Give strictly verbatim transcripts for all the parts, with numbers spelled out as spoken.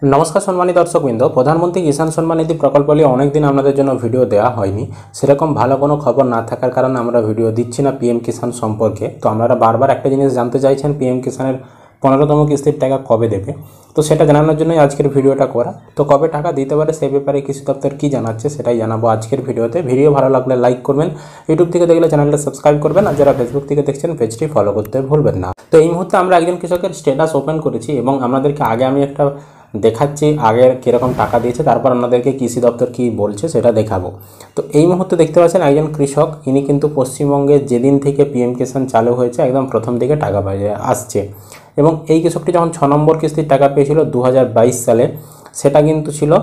नमस्कार सम्मानित दर्शकबृंद प्रधानमंत्री किसान सम्मान निधि प्रकल्प নিয়ে অনেকদিন আপনাদের জন্য ভিডিও দেওয়া হয়নি সেরকম ভালো কোনো খবর না থাকার কারণে আমরা ভিডিও দিচ্ছি না পিএম কিষাণ সম্পর্কে। তো আপনারা বারবার একটা জিনিস জানতে চাইছেন পিএম কিষাণের পনেরোতম কিস্তির টাকা কবে দেবে, তো সেটা জানানোর জন্যই আজকের ভিডিওটা করা। তো কবে টাকা দিতে পারে সেই ব্যাপারে কৃষি দপ্তর কী জানাচ্ছে সেটাই জানাবো আজকের ভিডিওতে। ভিডিও ভালো লাগলে লাইক করবেন, ইউটিউব থেকে দেখলে চ্যানেলটা সাবস্ক্রাইব করবেন, আর যারা ফেসবুক থেকে দেখছেন পেজটি ফলো করতে ভুলবেন না। তো এই মুহূর্তে আমরা একজন কৃষকের স্ট্যাটাস ওপেন করেছি এবং আপনাদেরকে আগে আমি একটা দেখাচ্ছি আগের কীরকম টাকা দিয়েছে, তারপর আপনাদেরকে কৃষি দপ্তর কী বলছে সেটা দেখাবো। তো এই মুহূর্তে দেখতে পাচ্ছেন একজন কৃষক, ইনি কিন্তু পশ্চিমবঙ্গে যেদিন থেকে পিএম কিষাণ চালু হয়েছে একদম প্রথম দিকে টাকা পাইয়ে আসছে, এবং এই কৃষকটি যখন ছ নম্বর কিস্তির টাকা পেয়েছিল দু হাজার বাইশ সালে, সেটা কিন্তু ছিল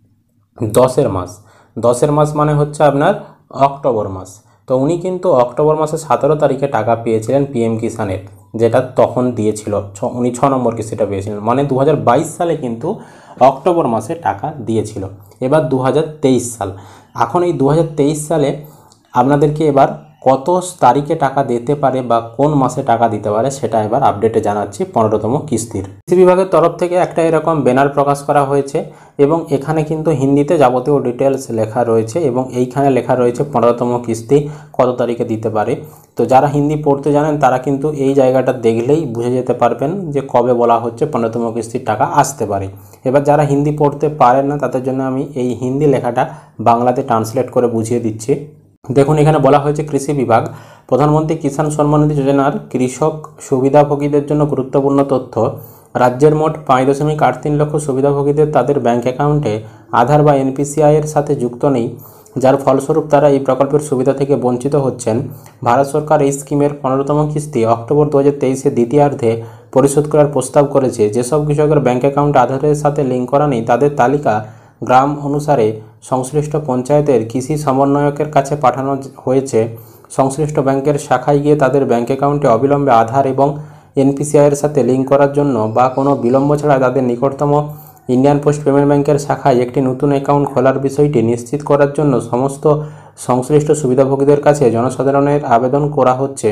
দশের মাস। দশের মাস মানে হচ্ছে আপনার অক্টোবর মাস। তো উনি কিন্তু অক্টোবর মাসের সতেরো তারিখে টাকা পেয়েছিলেন পিএম কিষাণের, যেটা তখন দিয়েছিল উনি ছ নম্বর কিস্তিটা পেয়েছিলেন, মানে দু হাজার বাইশ সালে কিন্তু অক্টোবর মাসে টাকা দিয়েছিল। এবার দু হাজার তেইশ সাল, এখন এই দু হাজার তেইশ সালে আপনাদেরকে এবার কত তারিখে টাকা দিতে পারে বা কোন মাসে টাকা দিতে পারে সেটা এবার আপডেটে জানাচ্ছি পনেরোতম কিস্তির। কৃষি বিভাগের তরফ থেকে একটা এরকম ব্যানার প্রকাশ করা হয়েছে এবং এখানে কিন্তু হিন্দিতে যাবতীয় ডিটেলস লেখা রয়েছে এবং এইখানে লেখা রয়েছে পনেরোতম কিস্তি কত তারিখে দিতে পারে। তো যারা হিন্দি পড়তে জানেন তারা কিন্তু এই জায়গাটা দেখলেই বুঝে যেতে পারবেন যে কবে বলা হচ্ছে পনেরোতম কিস্তির টাকা আসতে পারে। এবার যারা হিন্দি পড়তে পারেন না তাদের জন্য আমি এই হিন্দি লেখাটা বাংলাতে ট্রান্সলেট করে বুঝিয়ে দিচ্ছি। দেখুন, এখানে বলা হয়েছে কৃষি বিভাগ প্রধানমন্ত্রী কিষাণ সম্মান নিধি যোজনার কৃষক সুবিধাভোগীদের জন্য গুরুত্বপূর্ণ তথ্য। রাজ্যের মোট পাঁচ দশমিক আট তিন লক্ষ সুবিধাভোগীদের তাদের ব্যাঙ্ক অ্যাকাউন্টে আধার বা এনপিসিআই এর সাথে যুক্ত নেই, যার ফলস্বরূপ তারা এই প্রকল্পের সুবিধা থেকে বঞ্চিত হচ্ছেন। ভারত সরকার এই স্কিমের পনেরোতম কিস্তি অক্টোবর দু হাজার তেইশের দ্বিতীয়ার্ধে পরিশোধ করার প্রস্তাব করেছে। যেসব কৃষকের ব্যাঙ্ক অ্যাকাউন্ট আধারের সাথে লিঙ্ক করা নেই তাদের তালিকা গ্রাম অনুসারে সংশ্লিষ্ট পঞ্চায়েতের কৃষি সমন্বয়কের কাছে পাঠানো হয়েছে। সংশ্লিষ্ট ব্যাংকের শাখায় গিয়ে তাদের ব্যাঙ্ক অ্যাকাউন্টে অবিলম্বে আধার এবং এনপিসিআইয়ের সাথে লিঙ্ক করার জন্য বা কোনো বিলম্ব ছাড়া তাদের নিকটতম ইন্ডিয়ান পোস্ট পেমেন্ট ব্যাংকের শাখায় একটি নতুন অ্যাকাউন্ট খোলার বিষয়টি নিশ্চিত করার জন্য সমস্ত সংশ্লিষ্ট সুবিধাভোগীদের কাছে জনসাধারণের আবেদন করা হচ্ছে।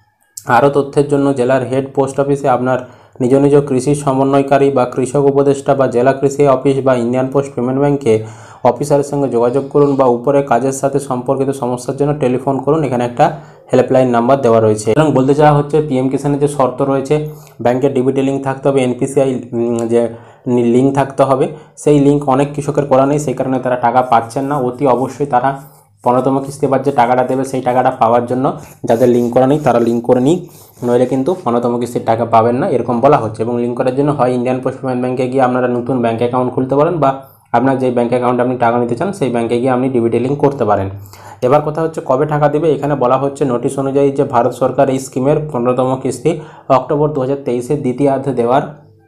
আরও তথ্যের জন্য জেলার হেড পোস্ট অফিসে আপনার নিজ নিজ কৃষি সমন্বয়কারী বা কৃষক উপদেষ্টা বা জেলা কৃষি অফিস বা ইন্ডিয়ান পোস্ট পেমেন্ট ব্যাংকে অফিসারের সঙ্গে যোগাযোগ করুন বা উপরে কাজের সাথে সম্পর্কিত সমস্যার জন্য টেলিফোন করুন। এখানে একটা হেল্পলাইন নাম্বার দেওয়া রয়েছে এবং বলতে চাওয়া হচ্ছে পিএম কিষাণের যে শর্ত রয়েছে, ব্যাংকের ডিবিটি লিঙ্ক থাকতে হবে, এনপিসিআই যে লিঙ্ক থাকতে হবে, সেই লিঙ্ক অনেক কৃষকের করা নেই, সেই কারণে তারা টাকা পাচ্ছেন না। অতি অবশ্যই তারা পনেরোতম কিস্তি এবার যে টাকাটা দেবে সেই টাকাটা পাওয়ার জন্য যাদের লিঙ্ক করা নেই তারা লিঙ্ক করে নিই, নইলে কিন্তু পনেরোতম কিস্তির টাকা পাবেন না এরকম বলা হচ্ছে। এবং লিঙ্ক করার জন্য হয় ইন্ডিয়ান পোস্ট পেমেন্ট ব্যাংকে গিয়ে আপনারা নতুন ব্যাঙ্ক অ্যাকাউন্ট খুলতে পারেন বা আপনার যে ব্যাঙ্ক অ্যাকাউন্টে আপনি টাকা নিতে চান সেই ব্যাঙ্কে গিয়ে আপনি ডিবিটি লিঙ্ক করতে পারেন। এবার কথা হচ্ছে কবে টাকা দেবে। এখানে বলা হচ্ছে নোটিশ অনুযায়ী যে ভারত সরকার এই স্কিমের পনেরোতম কিস্তি অক্টোবর দু হাজার তেইশের দ্বিতীয়ার্ধে দেওয়ার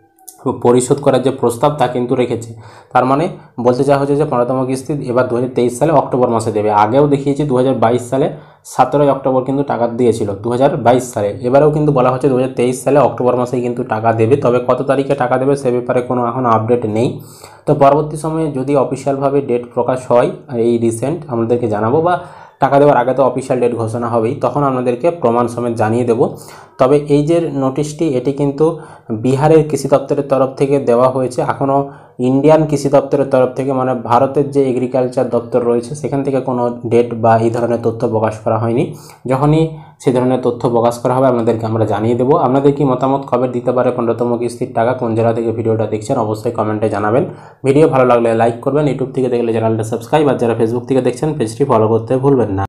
পরিশোধ করার যে প্রস্তাব তা কিন্তু রেখেছে। তার মানে বলতে চাওয়া হচ্ছে যে পনেরোতম কিস্তি এবার দু হাজার তেইশ সালে অক্টোবর মাসে দেবে। আগেও দেখিয়েছি দু হাজার বাইশ সালে সতেরোই অক্টোবর কিন্তু টাকা দিয়েছিল দু হাজার বাইশ সালে। এবারেও কিন্তু বলা হচ্ছে দু হাজার তেইশ সালে অক্টোবর মাসেই কিন্তু টাকা দেবে, তবে কত তারিখে টাকা দেবে সে ব্যাপারে কোনো এখন আপডেট নেই। তো পরবর্তী সময়ে যদি অফিসিয়ালভাবে ডেট প্রকাশ হয় এই রিসেন্ট আমাদেরকে জানাবো, বা টাকা দেওয়ার আগে তো অফিসিয়াল ডেট ঘোষণা হবেই, তখন আপনাদেরকে প্রমাণ সমেত জানিয়ে দেব। তবে এই যে নোটিশটি এটি কিন্তু বিহারের কৃষি দপ্তরের তরফ থেকে দেওয়া হয়েছে, এখনও ইন্ডিয়ান কৃষি দপ্তরের তরফ থেকে মানে ভারতের যে এগ্রিকালচার দপ্তর রয়েছে সেখান থেকে কোনো ডেট বা এই ধরনের তথ্য প্রকাশ করা হয়নি। যখনই সেই ধরনের তথ্য প্রকাশ করা হবে আপনাদেরকে আমরা জানিয়ে দেবো। আপনাদের কি মতামত কবে দিতে পারে পনেরোতম কিস্তির টাকা, কোন জেলা থেকে ভিডিওটা দেখছেন অবশ্যই কমেন্টে জানাবেন। ভিডিও ভালো লাগলে লাইক করবেন, ইউটিউব থেকে দেখলে চ্যানেলটা সাবস্ক্রাইব, আর যারা ফেসবুক থেকে দেখছেন পেজটি ফলো করতে ভুলবেন না।